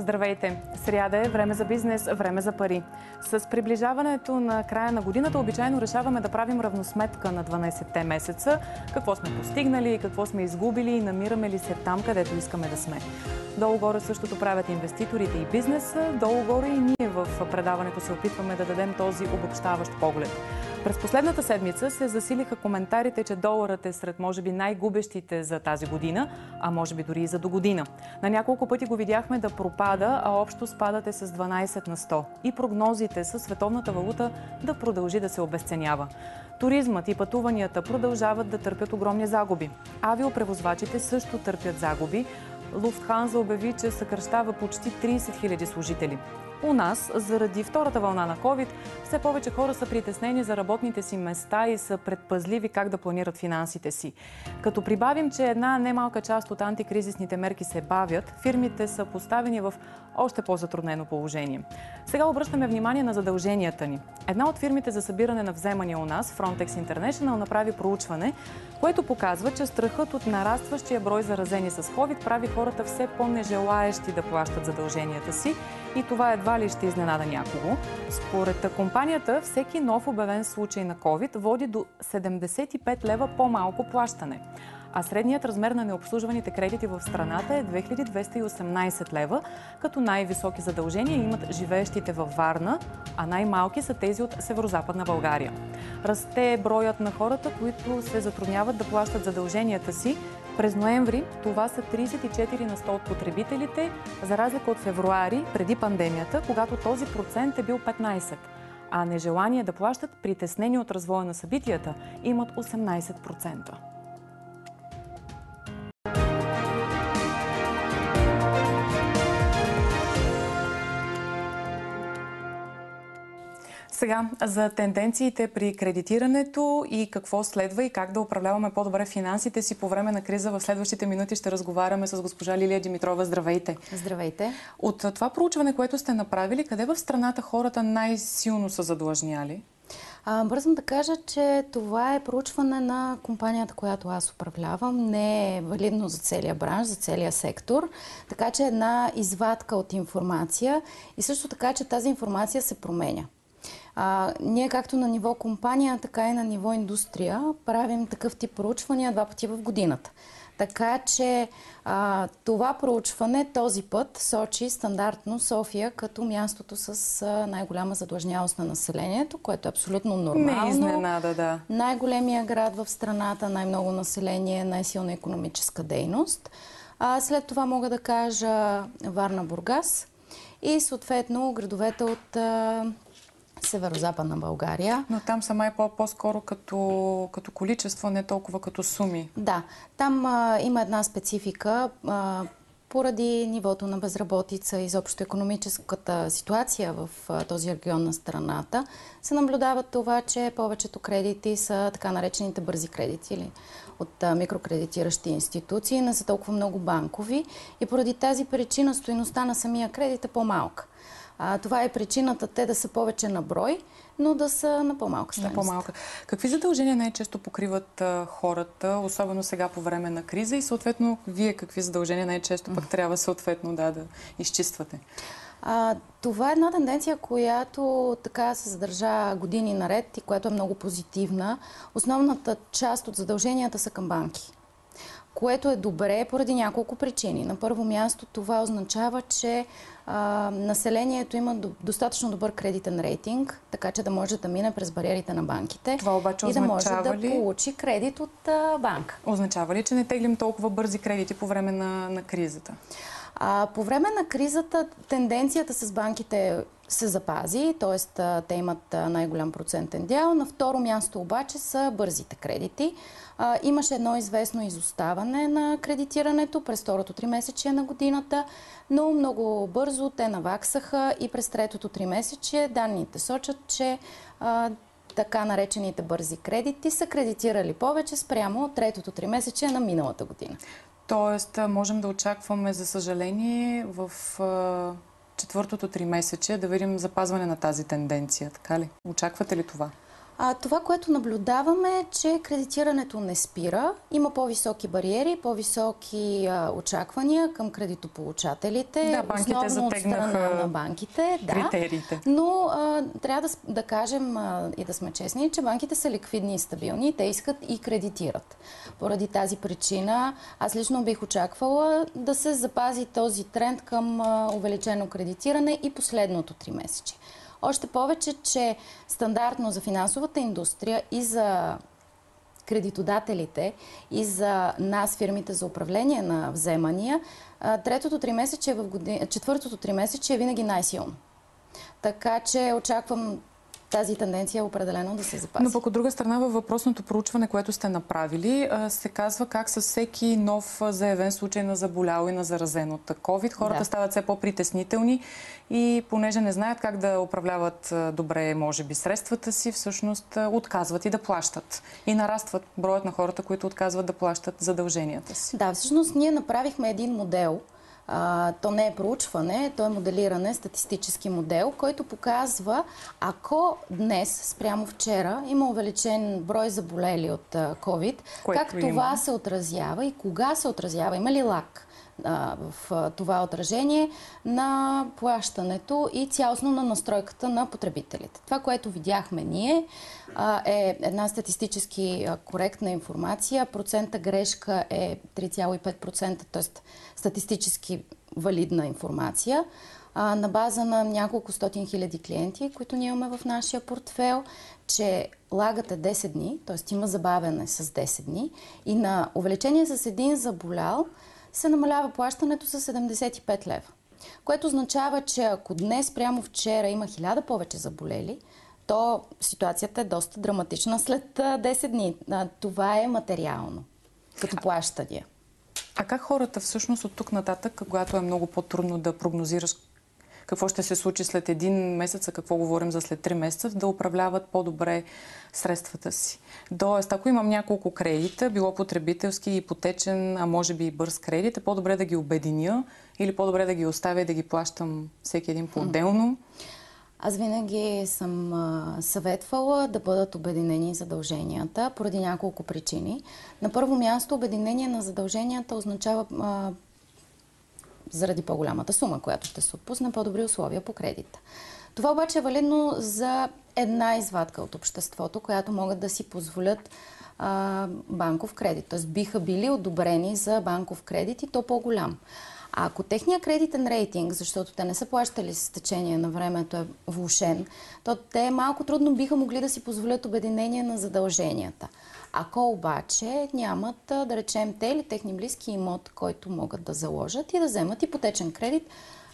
Здравейте! Сряда е време за бизнес, време за пари. С приближаването на края на годината обичайно решаваме да правим равносметка на 12-те месеца, какво сме постигнали, какво сме изгубили и намираме ли се там, където искаме да сме. Долу-горе същото правят инвеститорите и бизнеса, долу-горе и ние в предаването се опитваме да дадем този обобщаващ поглед. През последната седмица се засилиха коментарите, че доларът е сред може би най-губещите за тази година, а може би дори и за до година. На няколко пъти го видяхме да пропада, а общо спадът е с 12 на 100. И прогнозите са световната валута да продължи да се обезценява. Туризмът и пътуванията продължават да търпят огромни загуби. Авиопревозвачите също търпят загуби. Луфтханза обяви, че съкращава почти 30 000 служители. У нас, заради втората вълна на COVID, все повече хора са притеснени за работните си места и са предпазливи как да планират финансите си. Като прибавим, че една немалка част от антикризисните мерки се бавят, фирмите са поставени в още по-затруднено положение. Сега обръщаме внимание на задълженията ни. Една от фирмите за събиране на вземания у нас, Frontex International, направи проучване, което показва, че страхът от нарастващия брой заразени с COVID прави хората все по-нежелаещи да плащат задълженията си и това едва ли ще изненада някого. Според компанията, всеки нов обявен случай на COVID води до 75 лева по-малко плащане. А средният размер на необслужваните кредити в страната е 2218 лева, като най-високи задължения имат живеещите във Варна, а най-малки са тези от северозападна България. Расте броят на хората, които се затрудняват да плащат задълженията си. През ноември това са 34 на 100 от потребителите, за разлика от февруари, преди пандемията, когато този процент е бил 15. А нежелание да плащат, притеснени от развоя на събитията, имат 18%. Сега за тенденциите при кредитирането и какво следва и как да управляваме по-добре финансите си по време на криза. В следващите минути ще разговаряме с госпожа Лилия Димитрова. Здравейте! Здравейте! От това проучване, което сте направили, къде в страната хората най-силно са задлъжняли? Бързам да кажа, че това е проучване на компанията, която аз управлявам. Не е валидно за целия бранш, за целия сектор. Така че една извадка от информация и също така, че тази информация се променя. Ние както на ниво компания, така и на ниво индустрия правим такъв тип проучвания 2 пъти в годината. Така че това проучване този път сочи стандартно София като мястото с най-голяма задлъжнялост на населението, което е абсолютно нормално. Не изненада, да. Най-големия град в страната, най-много население, най-силна икономическа дейност. След това мога да кажа Варна, Бургас и съответно градовете от северо-западна България. Но там са май по-скоро като количество, не толкова като суми. Да, там има една специфика поради нивото на безработица и изобщо икономическата ситуация в този регион на страната. Се наблюдава това, че повечето кредити са така наречените бързи кредити или от микрокредитиращи институции, не са толкова много банкови и поради тази причина стойността на самия кредит е по-малка. Това е причината те да са повече на брой, но да са на по-малка стойност. Какви задължения най-често покриват хората, особено сега по време на криза и съответно вие какви задължения най-често пък трябва съответно да изчиствате? Това е една тенденция, която така се задържа години наред и която е много позитивна. Основната част от задълженията са към банки, което е добре поради няколко причини. На първо място това означава, че населението има достатъчно добър кредитен рейтинг, така че да може да мине през бариерите на банките. Това обаче и да може да ли получи кредит от банка. Означава ли, че не теглим толкова бързи кредити по време на кризата? По време на кризата тенденцията с банките се запази, т.е. те имат най-голям процентен дял. На второ място обаче са бързите кредити. Имаше едно известно изоставане на кредитирането през второто тримесечие на годината, но много бързо те наваксаха и през третото тримесечие данните сочат, че така наречените бързи кредити са кредитирали повече спрямо третото тримесечие на миналата година. Тоест, можем да очакваме, за съжаление, в четвъртото тримесечие да видим запазване на тази тенденция, така ли? Очаквате ли това? Това, което наблюдаваме е, че кредитирането не спира. Има по-високи бариери, по-високи очаквания към кредитополучателите. Да, банките основно от страна на банките. Критериите. Но трябва да кажем и да сме честни, че банките са ликвидни и стабилни. Те искат и кредитират. Поради тази причина аз лично бих очаквала да се запази този тренд към увеличено кредитиране и последното 3 месече. Още повече, че стандартно за финансовата индустрия и за кредитодателите, и за нас, фирмите за управление на вземания, четвъртото 3 месече е винаги най-силно. Така че очаквам тази тенденция определено да се запази. Но пък от друга страна във въпросното проучване, което сте направили, се казва как със всеки нов заявен случай на заболял и на заразен от COVID, хората стават все по-притеснителни и понеже не знаят как да управляват добре, може би, средствата си, всъщност отказват и да плащат. И нарастват броят на хората, които отказват да плащат задълженията си. Да, всъщност ние направихме един модел. То не е проучване, то е моделиране, статистически модел, който показва, ако днес, спрямо вчера, има увеличен брой заболели от COVID, как това се отразява и кога се отразява, има ли лак в това отражение на плащането и цялостно на настройката на потребителите. Това, което видяхме ние, е една статистически коректна информация. Процента грешка е 3,5%, т.е. статистически валидна информация, на база на няколко стотин хиляди клиенти, които ние имаме в нашия портфейл, че лагът е 10 дни, т.е. има забавяне с 10 дни и на увеличение с един заболял се намалява плащането с 75 лева. Което означава, че ако днес прямо вчера има 1000 повече заболели, то ситуацията е доста драматична след 10 дни. Това е материално, като плащания. А как хората всъщност от тук нататък, когато е много по-трудно да прогнозираш какво ще се случи след 1 месец, а какво говорим за след 3 месеца, да управляват по-добре средствата си? Тоест, ако имам няколко кредита, било потребителски, ипотечен, а може би и бърз кредит, е по-добре да ги обединя или по-добре да ги оставя и да ги плащам всеки един по-отделно? Аз винаги съм съветвала да бъдат обединени задълженията поради няколко причини. На първо място, обединение на задълженията означава заради по-голямата сума, която ще се отпусне, по-добри условия по кредита. Това обаче е валидно за една извадка от обществото, която могат да си позволят банков кредит. Т.е. биха били одобрени за банков кредит и то по-голям. А ако техният кредитен рейтинг, защото те не са плащали с течение на времето, е влошен, то те малко трудно биха могли да си позволят обединение на задълженията. Ако обаче нямат, да речем, те или техни близки имот, който могат да заложат и да вземат ипотечен кредит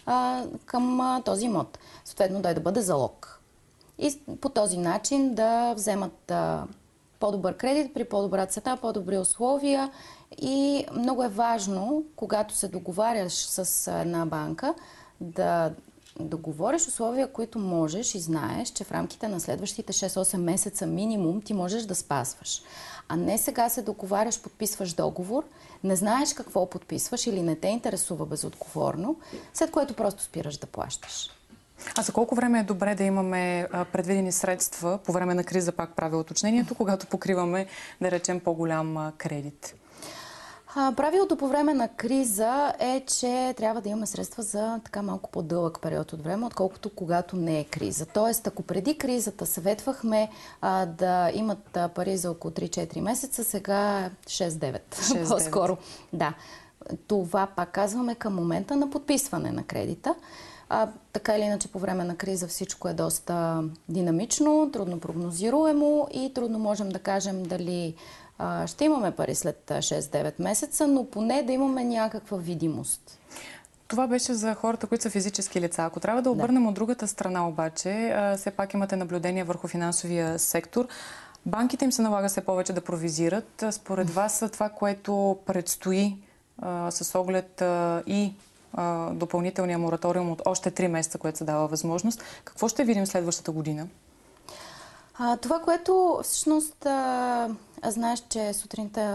към този имот. Съответно, да бъде залог. И по този начин да вземат по-добър кредит при по-добра цена, по-добри условия. И много е важно, когато се договаряш с една банка, да договориш условия, които можеш и знаеш, че в рамките на следващите 6-8 месеца минимум ти можеш да спазваш. А не сега се договаряш, подписваш договор, не знаеш какво подписваш или не те интересува безотговорно, след което просто спираш да плащаш. А за колко време е добре да имаме предвидени средства по време на криза, пак правя уточнението, когато покриваме, да речем, по-голям кредит? Правилото по време на криза е, че трябва да имаме средства за така малко по-дълъг период от време, отколкото когато не е криза. Тоест, ако преди кризата съветвахме да имат пари за около 3-4 месеца, сега 6-9 по-скоро. Да. Това пак казваме към момента на подписване на кредита. Така или иначе по време на криза всичко е доста динамично, трудно прогнозируемо и трудно можем да кажем дали ще имаме пари след 6-9 месеца, но поне да имаме някаква видимост. Това беше за хората, които са физически лица. Ако трябва да обърнем от другата страна обаче, все пак имате наблюдение върху финансовия сектор. Банките им се налага все повече да провизират. Според вас това, което предстои с оглед и допълнителния мораториум от още 3 месеца, което се дава възможност, какво ще видим следващата година? Това, което всъщност знаеш, че сутринта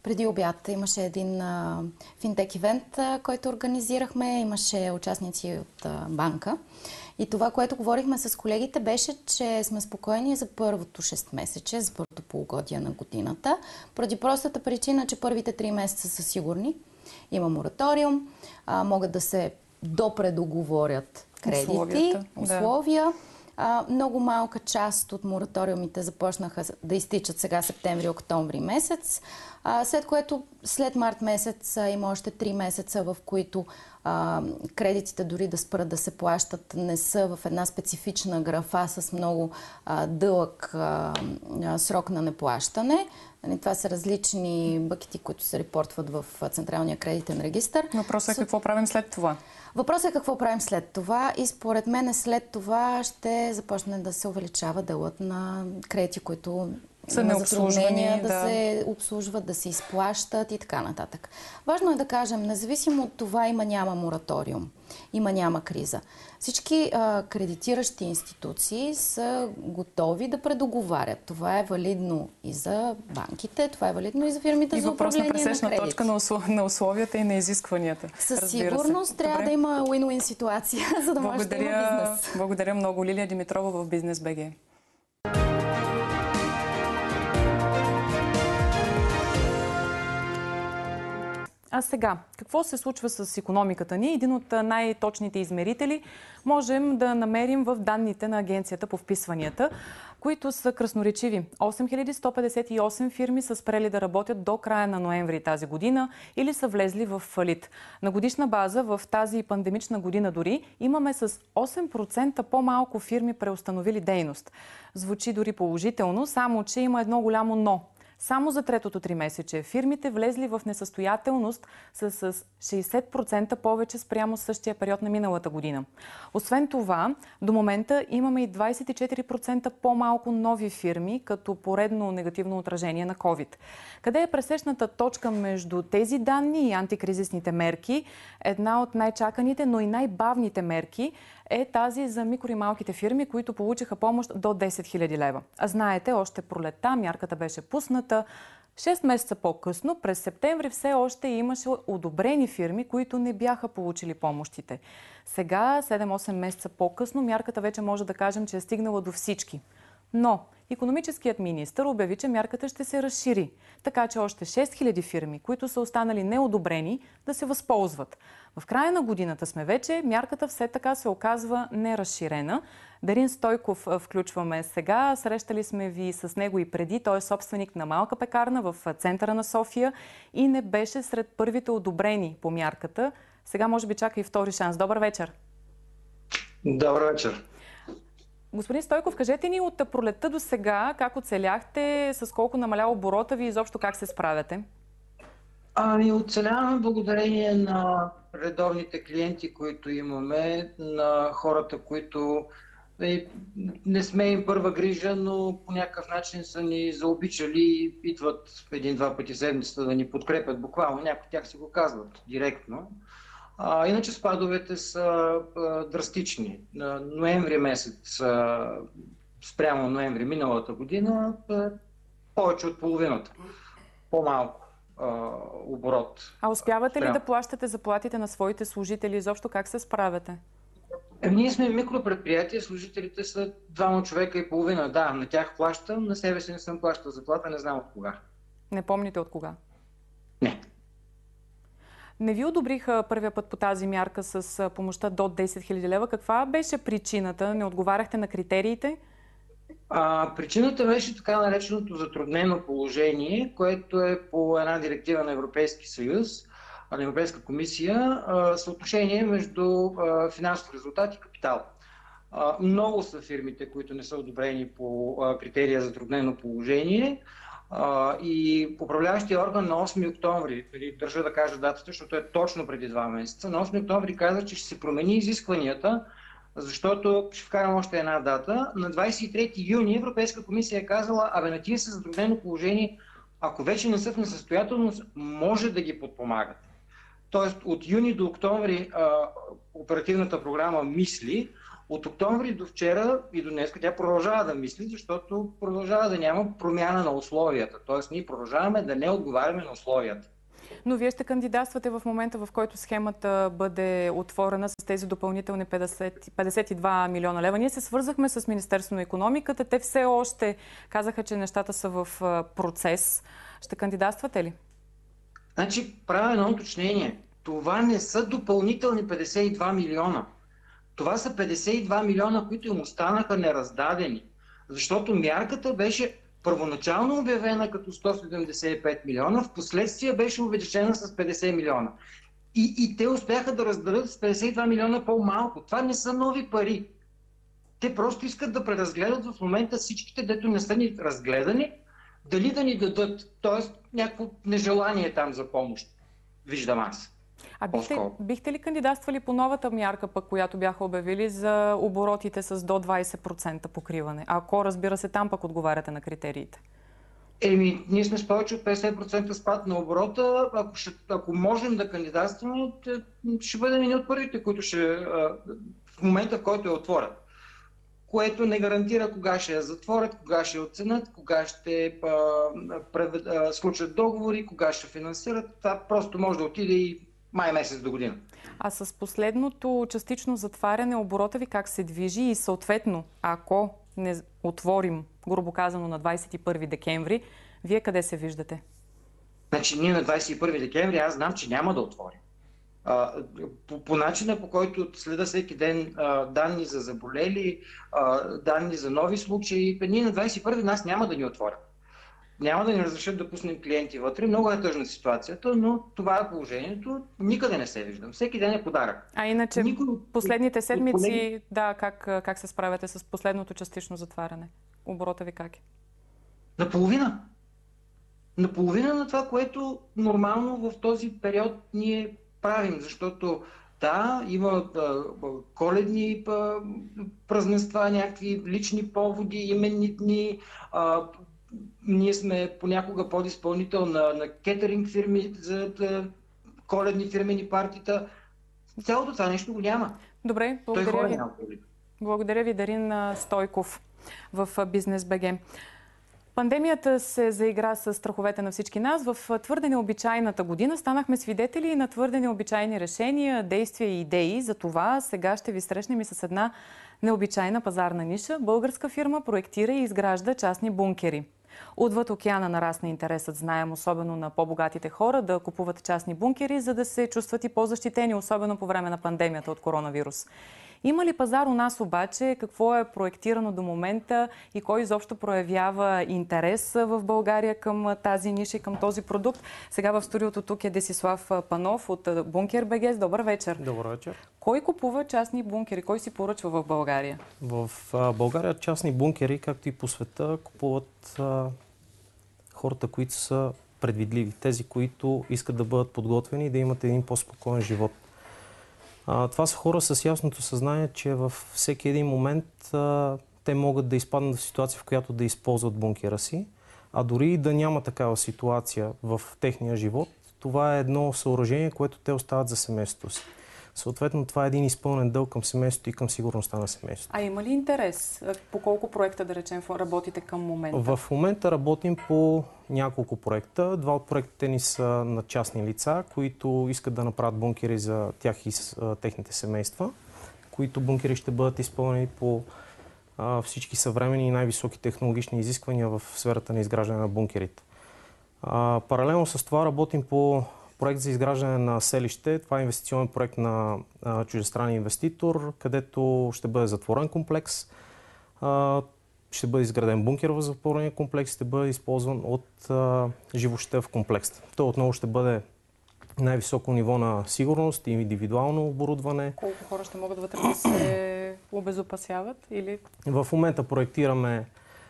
Преди обяд имаше един финтек ивент, който организирахме. Имаше участници от банка. И това, което говорихме с колегите, беше, че сме спокойни за първото 6 месече, за първото полугодие на годината, поради простата причина, че първите 3 месеца са сигурни. Има мораториум, могат да се допредоговорят кредити, условия. Много малка част от мораториумите започнаха да изтичат сега септември-октомври месец, след което след март месец има още 3 месеца, в които кредитите дори да спрат да се плащат, не са в една специфична графа с много дълъг срок на неплащане. Това са различни бъкети, които се репортват в Централния кредитен регистър. Въпросът е какво правим след това? Въпросът е какво правим след това и според мен след това ще започне да се увеличава делът на кредити, които са необслужвани, да се обслужват, да се изплащат и така нататък. Важно е да кажем, независимо от това няма мораториум, няма криза. Всички кредитиращи институции са готови да предоговарят. Това е валидно и за банките, това е валидно и за фирмите за управление на кредити. И въпрос на пресечна точка на условията и на изискванията. Със сигурност трябва да има win-win ситуация, за да може да има бизнес. Благодаря много. Лилия Димитрова в Бизнес БГ. А сега, какво се случва с икономиката ни? Един от най-точните измерители можем да намерим в данните на Агенцията по вписванията, които са красноречиви. 8158 фирми са спрели да работят до края на ноември тази година или са влезли в фалит. На годишна база в тази пандемична година дори имаме с 8% по-малко фирми преустановили дейност. Звучи дори положително, само че има едно голямо но. Само за третото 3-месече фирмите влезли в несъстоятелност са с 60% повече спрямо същия период на миналата година. Освен това, до момента имаме и 24% по-малко нови фирми, като поредно негативно отражение на COVID. Къде е пресечната точка между тези данни и антикризисните мерки? Една от най-чаканите, но и най-бавните мерки е тази за микро и малките фирми, които получиха помощ до 10 000 лева. А знаете, още пролетта мярката беше пусната. 6 месеца по-късно, през септември, все още имаше одобрени фирми, които не бяха получили помощите. Сега, 7-8 месеца по-късно, мярката вече може да кажем, че е стигнала до всички. Но икономическият министър обяви, че мярката ще се разшири, така че още 6000 фирми, които са останали неодобрени, да се възползват. В края на годината сме вече, мярката все така се оказва неразширена. Дарин Стойков включваме сега. Срещали сме ви с него и преди. Той е собственик на малка пекарна в центъра на София и не беше сред първите одобрени по мярката. Сега може би чака и втори шанс. Добър вечер! Добър вечер! Господин Стойков, кажете ни от пролетта до сега как оцеляхте, с колко намаля оборота ви и изобщо как се справяте? Оцеляваме благодарение на редовните клиенти, които имаме, на хората, които не сме им първа грижа, но по някакъв начин са ни заобичали и идват 1-2 пъти седмицата да ни подкрепят буквално. Някои от тях си го казват директно. Иначе спадовете са драстични. Ноември месец, спрямо ноември миналата година, повече от половината. По-малко оборот. А успявате ли да плащате заплатите на своите служители? Изобщо как се справяте? Ние сме микропредприятие, служителите са 2 човека и половина. Да, на тях плащам, на себе си не съм плащал заплата, не знам от кога. Не помните от кога? Не. Не ви одобриха първия път по тази мярка с помощта до 10 000 лева. Каква беше причината? Не отговаряхте на критериите? Причината беше така нареченото затруднено положение, което е по една директива на Европейски съюз, на Европейска комисия, съотношение между финансов резултат и капитал. Много са фирмите, които не са одобрени по критерия затруднено положение. И управляващия орган на 8 октомври, държа да кажа датата, защото е точно преди 2 месеца, на 8 октомври каза, че ще се промени изискванията, защото ще вкарам още една дата. На 23 юни Европейска комисия е казала, на тия са затруднено положение, ако вече не са в несъстоятелност, може да ги подпомагат. Тоест от юни до октомври оперативната програма мисли, От октомври до вчера и до днес тя продължава да мисли, защото продължава да няма промяна на условията. Тоест ние продължаваме да не отговаряме на условията. Но вие ще кандидатствате в момента, в който схемата бъде отворена с тези допълнителни 52 милиона лева. Ние се свързахме с Министерството на икономиката. Те все още казаха, че нещата са в процес. Ще кандидатствате ли? Значи, правя едно уточнение. Това не са допълнителни 52 милиона. Това са 52 милиона, които им останаха нераздадени. Защото мярката беше първоначално обявена като 175 милиона, в последствие беше увеличена с 50 милиона. И те успяха да раздадат с 52 милиона по-малко. Това не са нови пари. Те просто искат да преразгледат в момента всичките, дето не са ни разгледани, дали да ни дадат, т.е. някакво нежелание там за помощ. Виждам аз. А бихте ли кандидатствали по новата мярка, пък, която бяха обявили за оборотите с до 20% покриване? Ако, разбира се, там пък отговаряте на критериите. Ние сме с повече от 50% спад на оборота. Ако можем да кандидатстваме, ще бъдем едни от първите, които в момента, в който я отворят. Което не гарантира кога ще я затворят, кога ще я оценят, кога ще сключат договори, кога ще финансират. Това просто може да отиде и май месец до година. А с последното частично затваряне, оборота ви как се движи и съответно, ако не отворим, грубо казано, на 21 декември, вие къде се виждате? Значи ние на 21 декември аз знам, че няма да отворим. По начина, по който следа всеки ден данни за заболели, данни за нови случаи, ние на 21 нас няма да ни отворят. Няма да ни разрешат да пуснем клиенти вътре. Много е тъжна ситуацията, но това е положението. Никъде не се виждам. Всеки ден е подарък. А иначе последните седмици, как се справяте с последното частично затваряне? Оборота ви как е? Наполовина. Наполовина на това, което нормално в този период ние правим, защото да, има коледни празненства, някакви лични поводи, именни дни. Ние сме понякога подизпълнител на кетеринг фирми за коледни фирмени партита. Цялото това нещо го няма. Добре, благодаря ви. Благодаря ви, Дарин Стойков в Бизнес БГ. Пандемията се заигра с страховете на всички нас. В твърде необичайната година станахме свидетели на твърде необичайни решения, действия и идеи. За това сега ще ви срещнем и с една необичайна пазарна ниша. Българска фирма проектира и изгражда частни бункери. Отвъд океана нарасна интересът, знаем, особено на по-богатите хора, да купуват частни бункери, за да се чувстват и по-защитени, особено по време на пандемията от коронавирус. Има ли пазар у нас обаче? Какво е проектирано до момента и кой изобщо проявява интерес в България към тази ниша и към този продукт? Сега в студиото тук е Десислав Панов от Бункер БГ. Добър вечер. Добър вечер. Кой купува частни бункери? Кой си поръчва в България? В България частни бункери, както и по света, купуват хората, които са предвидливи. Тези, които искат да бъдат подготвени и да имат един по-спокоен живот. Това са хора с ясното съзнание, че във всеки един момент те могат да изпаднат в ситуация, в която да използват бункера си, а дори и да няма такава ситуация в техния живот, това е едно съоръжение, което те остават за семейството си. Съответно, това е един изпълнен дълг към семейството и към сигурността на семейството. А има ли интерес? По колко проекта, да речем, работите към момента? В момента работим по няколко проекта. Два от проектите ни са на частни лица, които искат да направят бункери за тях и техните семейства, които бункери ще бъдат изпълнени по всички съвременни и най-високи технологични изисквания в сферата на изграждане на бункерите. Паралелно с това работим по проект за изграждане на селище. Това е инвестиционен проект на чуждестранен инвеститор, където ще бъде затворен комплекс, ще бъде изграден бункер в затворения комплекс, ще бъде използван от живущите в комплекс. Той отново ще бъде най-високо ниво на сигурност и индивидуално оборудване. Колко хора ще могат вътре да се обезопасяват? Или... В момента проектираме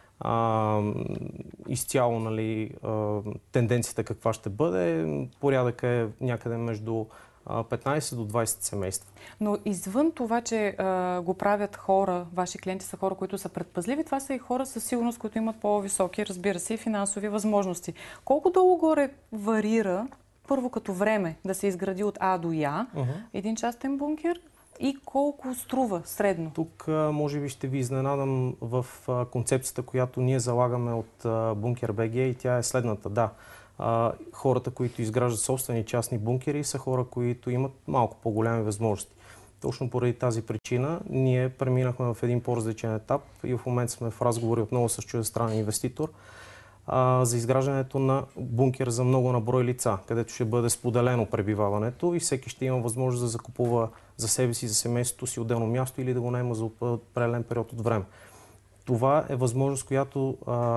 изцяло, тенденцията каква ще бъде. Порядък е някъде между 15 до 20 семейства. Но извън това, че го правят хора, ваши клиенти са хора, които са предпазливи, това са и хора със сигурност, които имат по-високи, разбира се, и финансови възможности. Колко долу-горе варира, първо като време, да се изгради от А до Я един частен бункер? и колко струва средно? Тук може би ще ви изненадам в концепцията, която ние залагаме от Бункер БГ, и тя е следната. Да, хората, които изграждат собствени частни бункери, са хора, които имат малко по-голями възможности. Точно поради тази причина ние преминахме в един по-различен етап и в момента сме в разговори отново с чуждестранен инвеститор за изграждането на бункер за много на брой лица, където ще бъде споделено пребиваването и всеки ще има възможност да закупува за себе си, за семейството си отделно място или да го наема за определен период от време. Това е възможност, която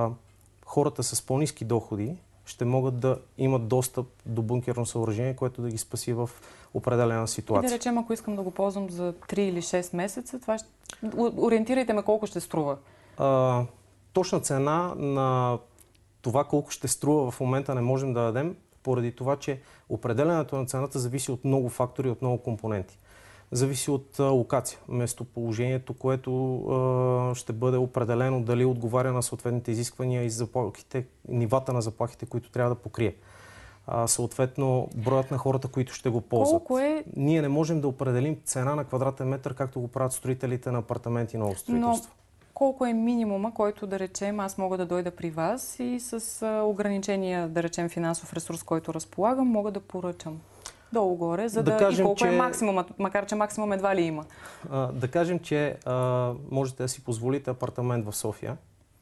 хората с по-ниски доходи ще могат да имат достъп до бункерно съоръжение, което да ги спаси в определена ситуация. И да речем, ако искам да го ползвам за 3 или 6 месеца, ориентирайте ме колко ще струва. Точна цена на това колко ще струва в момента не можем да дадем, поради това, че определенето на цената зависи от много фактори, от много компоненти. Зависи от локация, местоположението, което ще бъде определено дали отговаря на съответните изисквания и заплахите, нивата на заплахите, които трябва да покрие. Съответно, броят на хората, които ще го ползват. Ние не можем да определим цена на квадратен метър, както го правят строителите на апартаменти и ново строителство. Колко е минимума, който, да речем, аз мога да дойда при вас и с ограничения, да речем, финансов ресурс, който разполагам, мога да поръчам долу-горе, за да кажем, и колко е максимумът, макар че максимум едва ли има? Да кажем, че можете да си позволите апартамент в София.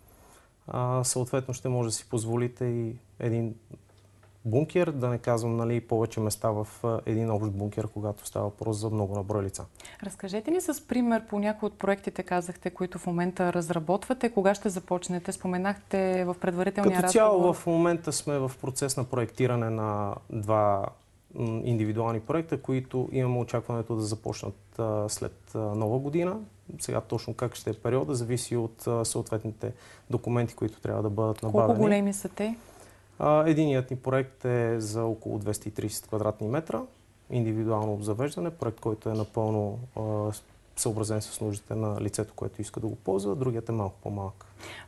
Съответно ще може да си позволите и един бункер, да не казвам повече места в един общ бункер, когато става въпрос за много наброй лица. Разкажете ни с пример по някои от проектите, казахте, които в момента разработвате. Кога ще започнете? Споменахте в предварителния разговор. Като цяло в момента сме в процес на проектиране на 2 индивидуални проекта, които имаме очакването да започнат след нова година. Сега точно как ще е периода, зависи от съответните документи, които трябва да бъдат набавени. Колко големи са те? Единият ни проект е за около 230 квадратни метра, индивидуално обзавеждане, проект, който е напълно съобразен с нуждите на лицето, което иска да го ползва, другият е малко по-малък.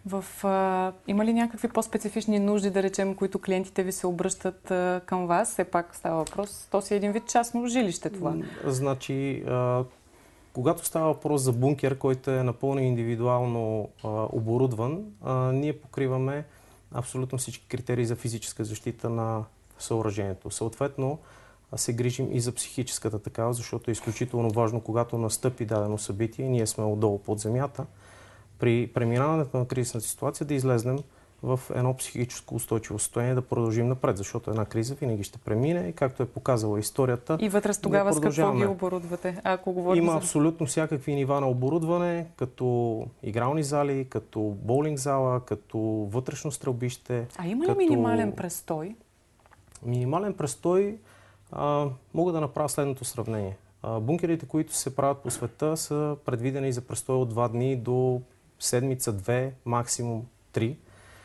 Има ли някакви по-специфични нужди, да речем, които клиентите ви се обръщат към вас? Все пак става въпрос, то си е един вид частно жилище това. Значи, когато става въпрос за бункер, който е напълно индивидуално оборудван, ние покриваме абсолютно всички критерии за физическа защита на съоръжението. Съответно, се грижим и за психическата такава, защото е изключително важно, когато настъпи дадено събитие, ние сме отдолу под земята, при преминаването на кризисната ситуация да излезнем в едно психическо устойчиво състояние, да продължим напред, защото една криза винаги ще премине и както е показала историята. И вътре тогава с какво ги оборудвате? Ако говорим Има абсолютно всякакви нива на оборудване, като игрални зали, като боулинг зала, като вътрешно стрелбище. А има ли минимален престой? Минимален престой мога да направя следното сравнение. Бункерите, които се правят по света, са предвидени за престой от 2 дни до седмица, 2, максимум 3.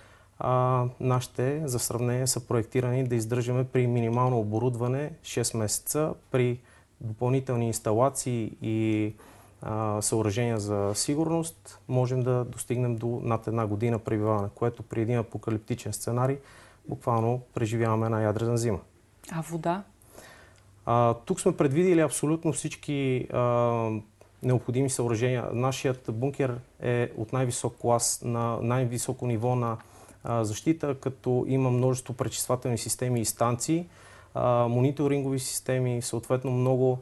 Нашите, за сравнение, са проектирани да издържаме при минимално оборудване 6 месеца, при допълнителни инсталации и съоръжения за сигурност можем да достигнем до над 1 година пребиваване, което при един апокалиптичен сценарий буквално преживяваме една ядрена зима. А вода? Тук сме предвидили абсолютно всички необходими съоръжения. Нашият бункер е от най-висок клас, на най-високо ниво на защита, като има множество пречиствателни системи и станции, мониторингови системи, съответно много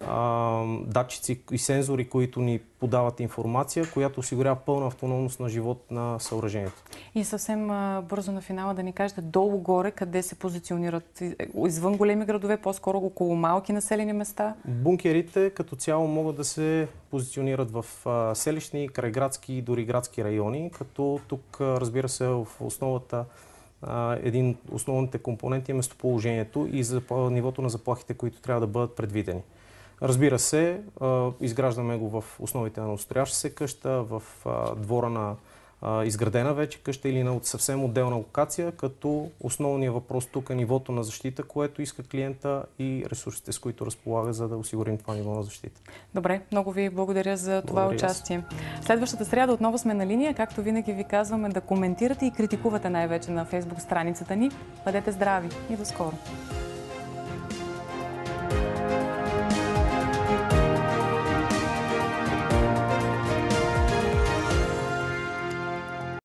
датчици и сензори, които ни подават информация, която осигурява пълна автономност на живот на съоръжението. И съвсем бързо на финала да ни кажете долу-горе къде се позиционират? Извън големи градове, по-скоро около малки населени места? Бункерите като цяло могат да се позиционират в селищни, крайградски и дори градски райони, като тук, разбира се, в основата един от основните компоненти е местоположението и нивото на заплахите, които трябва да бъдат предвидени. Разбира се, изграждаме го в основите на отстояща се къща, в двора на изградена вече къща или на съвсем отделна локация, като основният въпрос тук е нивото на защита, което иска клиента и ресурсите, с които разполага, за да осигурим това ниво на защита. Добре, много ви благодаря за това участие. Следващата сряда отново сме на линия. Както винаги ви казваме да коментирате и критикувате най-вече на Фейсбук страницата ни. Бъдете здрави и до скоро!